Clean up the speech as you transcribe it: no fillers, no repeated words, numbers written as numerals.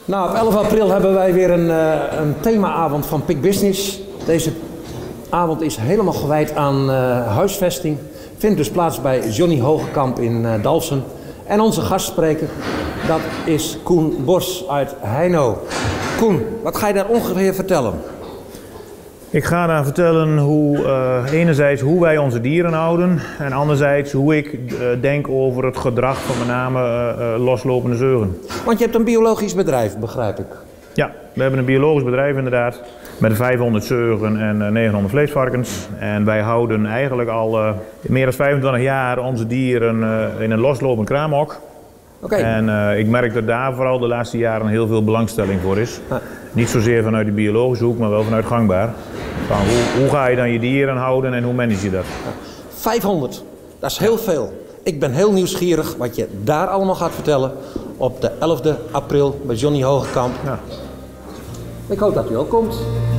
Nou, op 11 april hebben wij weer een themaavond van Pik Business. Deze avond is helemaal gewijd aan huisvesting. Vindt dus plaats bij Johnny Hogekamp in Dalfsen. En onze gastspreker, dat is Koen Bos uit Heino. Koen, wat ga je daar ongeveer vertellen? Ik ga daar vertellen enerzijds hoe wij onze dieren houden en anderzijds hoe ik denk over het gedrag van met name loslopende zeugen. Want je hebt een biologisch bedrijf, begrijp ik. Ja, we hebben een biologisch bedrijf inderdaad met 500 zeugen en 900 vleesvarkens. En wij houden eigenlijk al meer dan 25 jaar onze dieren in een loslopend kraamhok. Okay. En ik merk dat daar vooral de laatste jaren heel veel belangstelling voor is. Niet zozeer vanuit de biologische hoek, maar wel vanuit gangbaar. Van hoe ga je dan je dieren houden en hoe manage je dat? 500, dat is heel veel. Ik ben heel nieuwsgierig wat je daar allemaal gaat vertellen op de 11e april bij Johnny Hogekamp. Ja. Ik hoop dat u ook komt.